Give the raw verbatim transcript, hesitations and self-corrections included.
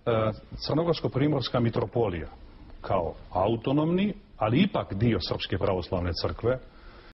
Crnogorsko-primorska mitropolija kao autonomni, ali ipak dio Srpske pravoslavne crkve,